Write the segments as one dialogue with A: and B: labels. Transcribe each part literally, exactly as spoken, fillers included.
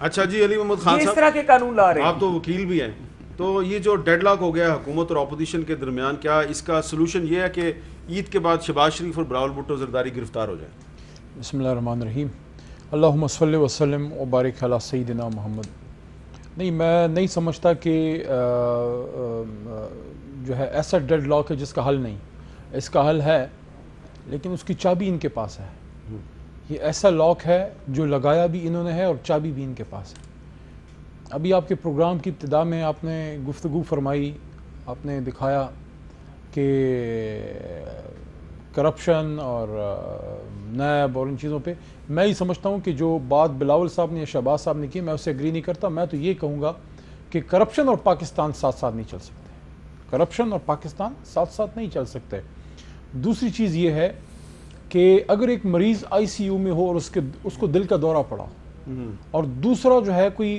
A: اچھا جی علی محمد خان
B: یہ
A: صاحب،
B: اس طرح کے قانون لا رہے ہیں.
A: آپ تو وکیل بھی ہیں، تو یہ جو ڈیڈ لاک ہو گیا حکومت اور اپوزیشن کے درمیان، کیا اس کا سلوشن یہ ہے کہ عید کے بعد شہباز شریف اور بلاول بھٹو زرداری گرفتار ہو جائیں؟
C: بسم اللہ الرحمن الرحیم. اللہم صلی وسلم وبارک علی سیدنا محمد. نہیں، میں نہیں سمجھتا کہ جو ہے ایسا ڈیڈ لاک ہے جس کا حل نہیں. اس کا حل ہے، لیکن اس کی چابی ان کے پاس ہے. یہ ایسا لاک ہے جو لگایا بھی انہوں نے ہے اور چابی بھی ان کے پاس ہے. ابھی آپ کے پروگرام کی ابتدا میں آپ نے گفتگو فرمائی، آپ نے دکھایا کہ کرپشن اور نیب اور ان چیزوں پہ میں ہی سمجھتا ہوں کہ جو بات بلاول صاحب نے یا شہباز صاحب نے کی، میں اسے اگری نہیں کرتا. میں تو یہ کہوں گا کہ کرپشن اور پاکستان ساتھ ساتھ نہیں چل سکتے. کرپشن اور پاکستان ساتھ ساتھ نہیں چل سکتے. دوسری چیز یہ ہے کہ اگر ایک مریض آئی سی یو میں ہو اور اس کے اس کو دل کا دورہ پڑا اور دوسرا جو ہے کوئی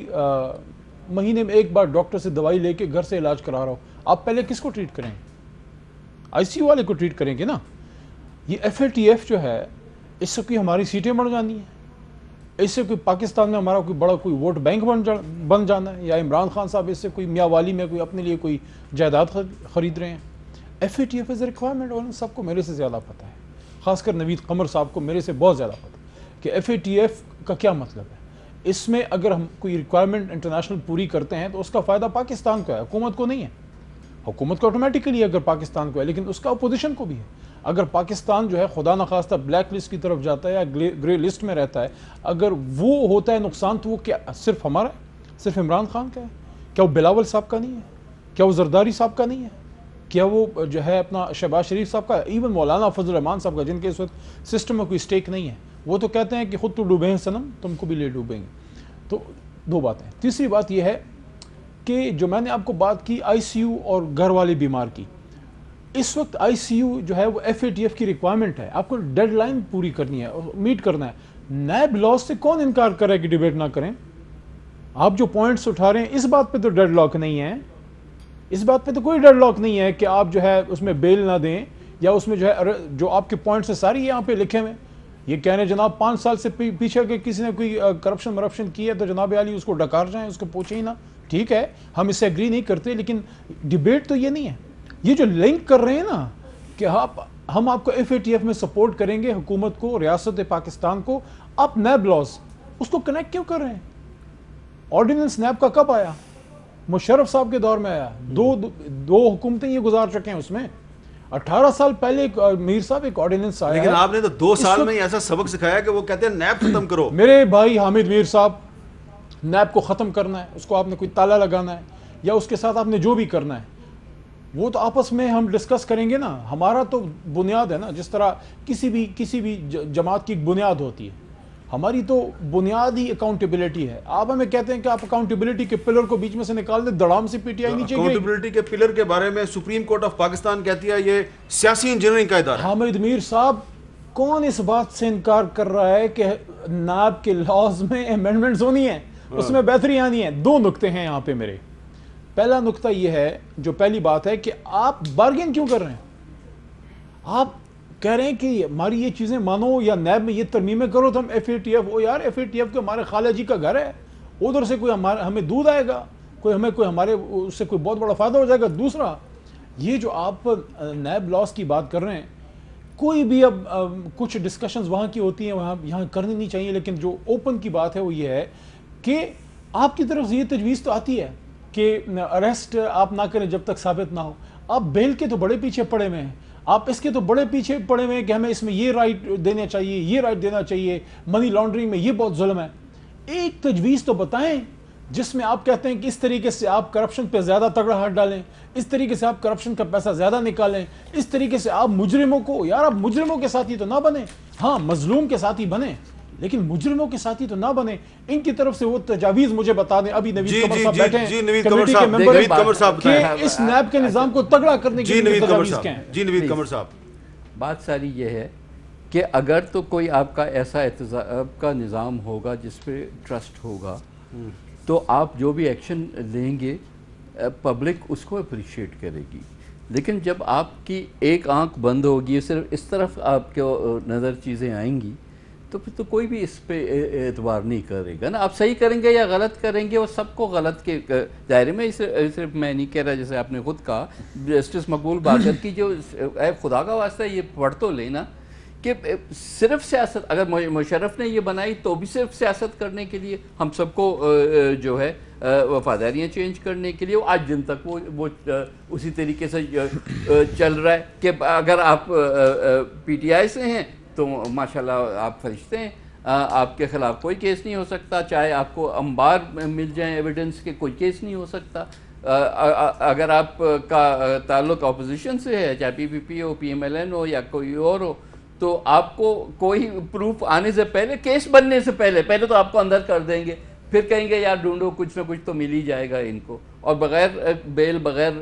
C: مہینے میں ایک بار ڈاکٹر سے دوائی لے کے گھر سے علاج کرا رہا ہو، آپ پہلے کس کو ٹریٹ کریں گے؟ آئی سی یو والے کو ٹریٹ کریں گے نا. یہ ایف اے ٹی ایف جو ہے، اس سے کوئی ہماری سیٹیں بڑھ جانی ہیں، اس سے کوئی پاکستان میں ہمارا کوئی بڑا کوئی ووٹ بینک بن جا بن جانا ہے، یا عمران خان صاحب اس سے کوئی میاں والی میں کوئی اپنے لیے کوئی جائیداد خرید رہے ہیں. F A T F is a requirement, اور سب کو میرے سے زیادہ پتہ ہے، خاص کر نوید قمر صاحب کو میرے سے بہت زیادہ پتہ ہے کہ ایف اے ٹی ایف کا کیا مطلب ہے. اس میں اگر ہم کوئی ریکوائرمنٹ انٹرنیشنل پوری کرتے ہیں تو اس کا فائدہ پاکستان کو ہے، حکومت کو نہیں ہے. حکومت کو آٹومیٹکلی اگر پاکستان کو ہے، لیکن اس کا اپوزیشن کو بھی ہے. اگر پاکستان جو ہے خدا نخواستہ بلیک لسٹ کی طرف جاتا ہے یا گرے لسٹ میں رہتا ہے، اگر وہ ہوتا ہے نقصان، تو وہ کیا صرف ہمارا ہے؟ صرف عمران خان کا ہے؟ کیا وہ بلاول صاحب کا نہیں ہے؟ کیا وہ زرداری صاحب کا نہیں ہے؟ کیا وہ جو ہے اپنا شہباز شریف صاحب کا؟ ایون مولانا فضل الرحمان صاحب کا، جن کے اس وقت سسٹم میں کوئی سٹیک نہیں ہے، وہ تو کہتے ہیں کہ خود تو ڈوبے ہیں صنم، تم کو بھی لے ڈوبیں گے. تو دو باتیں. تیسری بات یہ ہے کہ جو میں نے آپ کو بات کی آئی سی یو اور گھر والی بیمار کی، اس وقت آئی سی یو جو ہے وہ ایف اے ٹی ایف کی ریکوائرمنٹ ہے. آپ کو ڈیڈ لائن پوری کرنی ہے، میٹ کرنا ہے. نیب لاز سے کون انکار کرے کہ ڈیبیٹ نہ کریں؟ آپ جو پوائنٹس اٹھا رہے ہیں اس بات پہ تو ڈیڈ لاک نہیں ہے. اس بات پہ تو کوئی ڈیڈ لاک نہیں ہے کہ آپ جو ہے اس میں بیل نہ دیں، یا اس میں جو ہے جو آپ کے پوائنٹس ہیں ساری یہاں پہ لکھے ہوئے. یہ کہہ رہے ہیں جناب پانچ سال سے پیچھے کہ کسی نے کوئی کرپشن مرپشن کی ہے تو جناب علی اس کو ڈکار جائیں، اس کو پوچھیں ہی نہ. ٹھیک ہے، ہم اس سے اگری نہیں کرتے، لیکن ڈیبیٹ تو یہ نہیں ہے. یہ جو لنک کر رہے ہیں نا کہ آپ ہم آپ کو ایف اے ٹی ایف میں سپورٹ کریں گے، حکومت کو، ریاست پاکستان کو، آپ نیب لاز اس کو کنیکٹ کیوں کر رہے ہیں؟ آرڈیننس نیب کا کب آیا؟ مشرف صاحب کے دور میں آیا. دو دو حکومتیں یہ گزار چکے ہیں. اس میں اٹھارہ سال پہلے میر صاحب ایک آرڈیننس آیا،
A: لیکن آپ نے تو دو سال میں ایسا سبق سکھایا کہ وہ کہتے ہیں نیب ختم کرو.
C: میرے بھائی حامد میر صاحب، نیب کو ختم کرنا ہے، اس کو آپ نے کوئی تالا لگانا ہے، یا اس کے ساتھ آپ نے جو بھی کرنا ہے وہ تو آپس میں ہم ڈسکس کریں گے نا. ہمارا تو بنیاد ہے نا، جس طرح کسی بھی کسی بھی جماعت کی ایک بنیاد ہوتی ہے، ہماری تو بنیاد ہی اکاؤنٹیبلٹی ہے. آپ ہمیں کہتے ہیں کہ آپ اکاؤنٹیبلٹی کے پلر کو بیچ میں سے نکال دیں، دڑام سے پی ٹی آئی نیچے گرے.
A: اکاؤنٹیبلٹی کے پلر کے بارے میں سپریم کورٹ آف پاکستان کہتی ہے یہ سیاسی انجینئرنگ کا ادارہ ہے.
C: حامد میر صاحب، کون اس بات سے انکار کر رہا ہے کہ نیب کے لاز میں امینڈمنٹس ہونی ہیں، اس میں بہتری آنی ہے؟ دو نقطے ہیں یہاں پہ میرے. پہلا نقطہ یہ ہے، جو پہلی بات ہے کہ آپ بارگین کیوں کر رہے ہیں؟ آپ کہہ رہے ہیں کہ ہماری یہ چیزیں مانو یا نیب میں یہ ترمیمیں کرو تو ہم ایف اے ٹی ایف. او یار، ایف اے ٹی ایف کے ہمارے خالہ جی کا گھر ہے، ادھر سے کوئی ہمارے ہمیں دودھ آئے گا، کوئی ہمیں کوئی ہمارے اس سے کوئی بہت بڑا فائدہ ہو جائے گا. دوسرا یہ جو آپ نیب لاس کی بات کر رہے ہیں، کوئی بھی اب کچھ ڈسکشنز وہاں کی ہوتی ہیں، وہاں یہاں کرنی نہیں چاہیے، لیکن جو اوپن کی بات ہے وہ یہ ہے کہ آپ کی طرف سے یہ تجویز تو آتی ہے کہ اریسٹ آپ نہ کریں جب تک ثابت نہ ہو. آپ بیل کے تو بڑے پیچھے پڑے ہوئے ہیں، آپ اس کے تو بڑے پیچھے پڑے ہوئے ہیں کہ ہمیں اس میں یہ رائٹ دینا چاہیے، یہ رائٹ دینا چاہیے، منی لانڈرنگ میں یہ بہت ظلم ہے. ایک تجویز تو بتائیں جس میں آپ کہتے ہیں کہ اس طریقے سے آپ کرپشن پہ زیادہ تگڑا ہاتھ ڈالیں، اس طریقے سے آپ کرپشن کا پیسہ زیادہ نکالیں، اس طریقے سے آپ مجرموں کو، یار آپ مجرموں کے ساتھی تو نہ بنیں. ہاں، مظلوم کے ساتھی بنیں، لیکن مجرموں کے ساتھی تو نہ بنے. ان کی طرف سے وہ تجاویز مجھے بتا دیں. ابھی نوید قمر صاحب بیٹھے ہیں، کمیٹی کے ممبر ہیں، کہ اس نیب کے نظام کو تگڑا کرنے کے لیے تجاویز کیا ہیں.
A: جی نوید قمر صاحب،
B: بات ساری یہ ہے کہ اگر تو کوئی آپ کا ایسا احتساب کا نظام ہوگا جس پہ ٹرسٹ ہوگا، تو آپ جو بھی ایکشن لیں گے پبلک اس کو اپریشیٹ کرے گی. لیکن جب آپ کی ایک آنکھ بند ہوگی، صرف اس طرف آپ کو نظر چیزیں آئیں گی، تو پھر تو کوئی بھی اس پہ اعتبار نہیں کرے گا نا. آپ صحیح کریں گے یا غلط کریں گے وہ سب کو غلط کے دائرے میں. صرف میں نہیں کہہ رہا, جیسے آپ نے خود کہا جسٹس مقبول باقر کی جو اے خدا کا واسطہ یہ پڑھ تو لینا کہ صرف سیاست, اگر مشرف نے یہ بنائی تو بھی صرف سیاست کرنے کے لیے, ہم سب کو جو ہے وفاداریاں چینج کرنے کے لیے, آج دن تک وہ وہ اسی طریقے سے چل رہا ہے کہ اگر آپ پی ٹی آئی سے ہیں تو ماشاءاللہ آپ فرشتے ہیں, آپ کے خلاف کوئی کیس نہیں ہو سکتا, چاہے آپ کو انبار مل جائیں ایویڈنس کے کوئی کیس نہیں ہو سکتا. اگر آپ کا تعلق اپوزیشن سے ہے, چاہے پی پی پی ہو, پی ایم ایل این ہو یا کوئی اور ہو, تو آپ کو کوئی پروف آنے سے پہلے, کیس بننے سے پہلے پہلے تو آپ کو اندر کر دیں گے, پھر کہیں گے یار ڈھونڈو کچھ نہ کچھ تو مل ہی جائے گا ان کو, اور بغیر بیل بغیر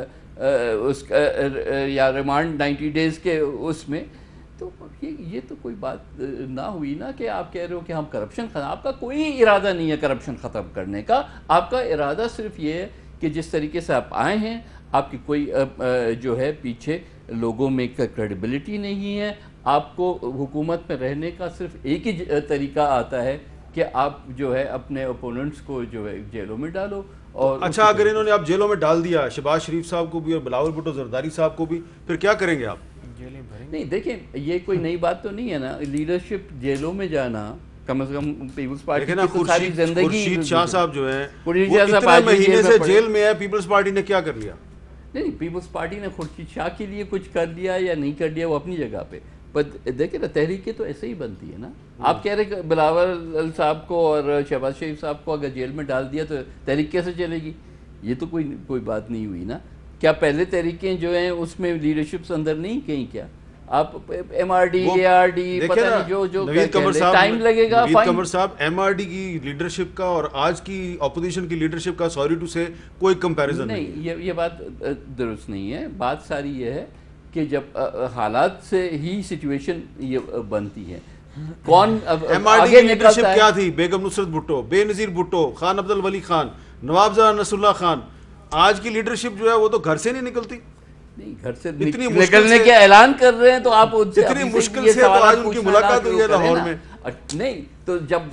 B: اس یا ریمانڈ نائنٹی ڈیز کے اس میں. تو یہ تو کوئی بات نہ ہوئی نا کہ آپ کہہ رہے ہو کہ ہم کرپشن ختم, آپ کا کوئی ارادہ نہیں ہے کرپشن ختم کرنے کا. آپ کا ارادہ صرف یہ ہے کہ جس طریقے سے آپ آئے ہیں, آپ کی کوئی جو ہے پیچھے لوگوں میں کریڈیبلٹی نہیں ہے, آپ کو حکومت میں رہنے کا صرف ایک ہی طریقہ آتا ہے کہ آپ جو ہے اپنے اپوننٹس کو جو ہے جیلوں میں ڈالو. اور
A: اچھا اگر انہوں نے آپ جیلوں میں ڈال دیا شہباز شریف صاحب کو بھی اور بلاول بھٹو زرداری صاحب کو بھی, پھر کیا کریں گے آپ؟
B: نہیں دیکھیں یہ کوئی نئی بات تو نہیں ہے نا, لیڈرشپ جیلوں میں جانا کم از کم پیپلز پارٹی کی تو ساری زندگی.
A: خورشید شاہ صاحب جو ہیں وہ اتنے مہینے سے جیل میں ہے, پیپلز پارٹی نے کیا کر لیا؟
B: نہیں پیپلز پارٹی نے خورشید شاہ کے لیے کچھ کر لیا یا نہیں کر لیا وہ اپنی جگہ پہ, پر دیکھیں نا تحریکیں تو ایسے ہی بنتی ہے نا. آپ کہہ رہے کہ بلاول صاحب کو اور شہباز شریف صاحب کو اگر جیل میں ڈال دیا تو تحریک کیسے چلے گی؟ یہ تو کوئی کوئی بات نہیں ہوئی نا. کیا پہلے تحریکیں جو ہیں اس میں لیڈرشپس اندر نہیں کہیں کیا؟ آپ M R D A R D پتہ نہیں جو جو ٹائم لگے گا.
A: نوید قمر صاحب ایم آر ڈی کی لیڈرشپ کا اور آج کی اپوزیشن کی لیڈرشپ کا سوری ٹو سے کوئی کمپیریزن نہیں.
B: نہیں یہ بات درست نہیں ہے. بات ساری یہ ہے کہ جب حالات سے ہی سچویشن یہ بنتی ہے. کون
A: ایم آر ڈی کی لیڈرشپ کیا تھی؟ بیگم نصرت بھٹو, بے نظیر بھٹو, خان عبد الولی خان, نواب زرا نصر اللہ خان. آج کی لیڈرشپ جو ہے وہ تو گھر سے نہیں نکلتی.
B: نہیں گھر سے نکلنے کے اعلان کر رہے ہیں تو آپ
A: اتنی مشکل سے تو آج ان کی ملاقات ہوئی ہے لاہور میں.
B: نہیں تو جب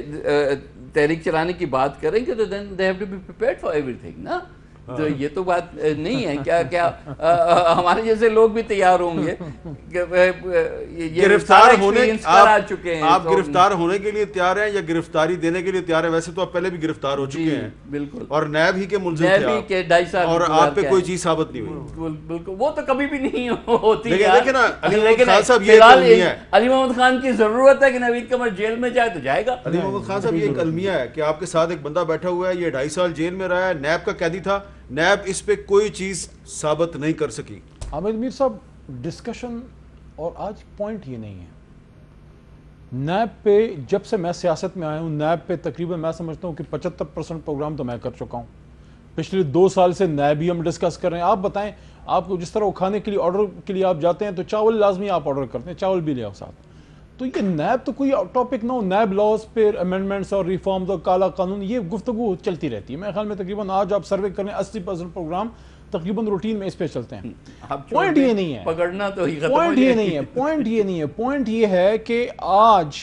B: تحریک چلانے کی بات کریں گے تو then they have to be prepared for everything نا. تو یہ تو بات نہیں ہے. کیا کیا ہمارے جیسے لوگ بھی تیار ہوں گے
A: گرفتار ہونے آپ گرفتار ہونے کے لیے تیار ہیں یا گرفتاری دینے کے لیے تیار ہیں؟ ویسے تو آپ پہلے بھی گرفتار ہو چکے ہیں
B: بالکل,
A: اور نیب ہی کے ملزم تھے آپ, اور آپ پہ کوئی چیز ثابت نہیں ہوئی.
B: بالکل وہ تو کبھی بھی نہیں ہوتی.
A: دیکھیں نا علی محمد خان صاحب یہ المیہ ہے,
B: علی محمد خان کی ضرورت ہے کہ نوید قمر جیل میں جائے تو جائے گا.
A: علی محمد خان صاحب یہ ایک المیہ ہے کہ آپ کے ساتھ ایک بندہ بیٹھا ہوا ہے, یہ ڈھائی سال جیل میں رہا ہے, نیب کا قیدی تھا, نیب اس پہ کوئی چیز ثابت نہیں کر سکی.
C: حامد میر صاحب ڈسکشن اور آج پوائنٹ یہ نہیں ہے. نیب پہ جب سے میں سیاست میں آیا ہوں نیب پہ تقریباً میں سمجھتا ہوں کہ پچہتر پرسنٹ پروگرام تو میں کر چکا ہوں. پچھلے دو سال سے نیب ہی ہم ڈسکس کر رہے ہیں. آپ بتائیں آپ کو جس طرح وہ کھانے کے لیے آرڈر کے لیے آپ جاتے ہیں تو چاول لازمی آپ آرڈر کرتے ہیں, چاول بھی لے آؤ ساتھ. تو یہ نیب تو کوئی ٹاپک نہ ہو, نیب لاز پہ امینڈمنٹس اور ریفارمز اور کالا قانون یہ گفتگو چلتی رہتی ہے. میرے خیال میں تقریباً آج آپ سروے کریں اسی پرسنٹ پروگرام تقریباً روٹین میں اس پہ چلتے ہیں. پوائنٹ یہ نہیں ہے,
B: پکڑنا تو
C: پوائنٹ یہ نہیں ہے پوائنٹ یہ نہیں ہے پوائنٹ یہ ہے کہ آج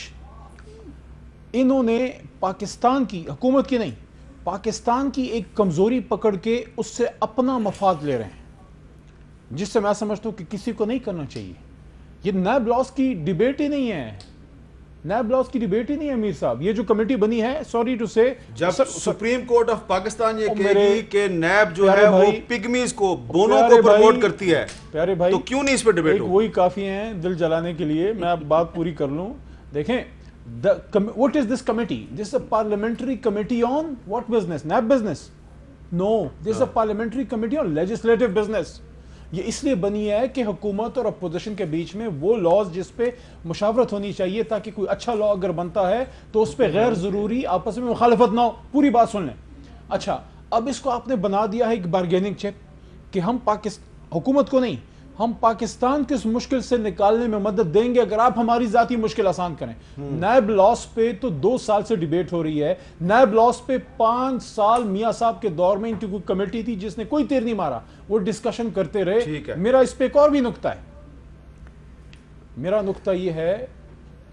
C: انہوں نے پاکستان کی حکومت کی نہیں پاکستان کی ایک کمزوری پکڑ کے اس سے اپنا مفاد لے رہے ہیں, جس سے میں سمجھتا ہوں کہ کسی کو نہیں کرنا چاہیے. یہ نیب لاس کی ڈیبیٹ ہی نہیں ہے, نیب لاس کی ڈیبیٹ ہی نہیں ہے. میر صاحب یہ جو کمیٹی بنی ہے سوری ٹو سے
A: جب سپریم کورٹ آف پاکستان یہ کہے گی کہ نیب جو ہے وہ پگمیز کو بونوں کو پروموٹ کرتی ہے
C: پیارے بھائی
A: تو کیوں نہیں اس پہ ڈیبیٹ ہو؟
C: وہی کافی ہیں دل جلانے کے لیے. میں بات پوری کر لوں. دیکھیں what is this committee? This is a parliamentary committee on what business? NAB business? No, this is a parliamentary committee on legislative business. یہ اس لیے بنی ہے کہ حکومت اور اپوزیشن کے بیچ میں وہ لاز جس پہ مشاورت ہونی چاہیے تاکہ کوئی اچھا لا اگر بنتا ہے تو اس پہ غیر ضروری آپس میں مخالفت نہ ہو. پوری بات سن لیں. اچھا اب اس کو آپ نے بنا دیا ہے ایک بارگیننگ چپ کہ ہم پاکستان حکومت کو نہیں ہم پاکستان کے اس مشکل سے نکالنے میں مدد دیں گے اگر آپ ہماری ذاتی مشکل آسان کریں. نیب لاس پہ تو دو سال سے ڈیبیٹ ہو رہی ہے. نیب لاس پہ پانچ سال میاں صاحب کے دور میں ان کی کوئی کمیٹی تھی جس نے کوئی تیر نہیں مارا, وہ ڈسکشن کرتے رہے. میرا اس پہ ایک اور بھی نقطہ ہے. میرا نقطہ یہ ہے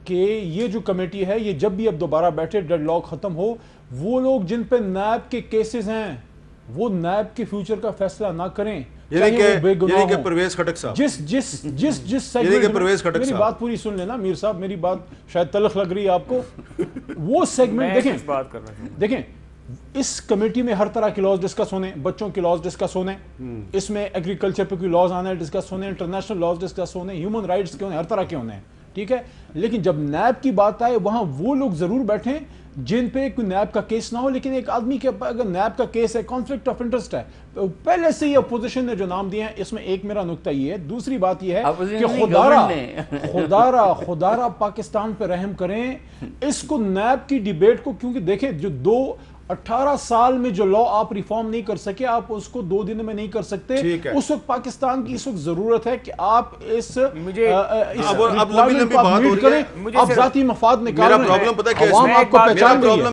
C: کہ یہ جو کمیٹی ہے یہ جب بھی اب دوبارہ بیٹھے ڈیڈ لاک ختم ہو، وہ لوگ جن پہ نیب کے کیسز ہیں وہ نیب کے فیوچر کا فیصلہ نہ کریں،
A: یعنی کہ پرویز خٹک صاحب
C: جس جس جس جس
A: سیگمنٹ میری
C: بات پوری سن لینا میر صاحب، میری بات شاید تلخ لگ رہی ہے آپ کو، وہ سیگمنٹ دیکھیں دیکھیں اس کمیٹی میں ہر طرح کے لاز ڈسکس ہونے، بچوں کے لاز ڈسکس ہونے، اس میں ایگریکلچر پہ کوئی لاز آنے ڈسکس ہونے، انٹرنیشنل لاز ڈسکس ہونے، ہیومن رائٹس کے ہونے، ہر طرح کے ہونے ہیں، ٹھیک ہے، لیکن جب نیب کی بات آئے وہاں وہ لوگ ضرور بیٹھیں جن پہ کوئی نیب کا کیس نہ ہو، لیکن ایک آدمی کے اگر نیب کا کیس ہے، کانفلکٹ آف انٹرسٹ ہے، پہلے سے ہی اپوزیشن نے جو نام دیے ہیں، اس میں ایک میرا نکتہ یہ ہے، دوسری بات یہ ہے کہ خدارہ خدارہ خدارہ پاکستان پہ رحم کریں، اس کو نیب کی ڈیبیٹ کو، کیونکہ دیکھیں جو دو اٹھارہ سال میں جو لا آپ ریفارم نہیں کر سکے آپ اس کو دو دن میں نہیں کر سکتے، اس وقت پاکستان کی اس وقت ضرورت ہے کہ آپ اس ریکوائرمنٹ کو آپ میٹ کریں، آپ ذاتی مفاد نکال رہے ہیں، عوام آپ کو پہچان رہی ہے۔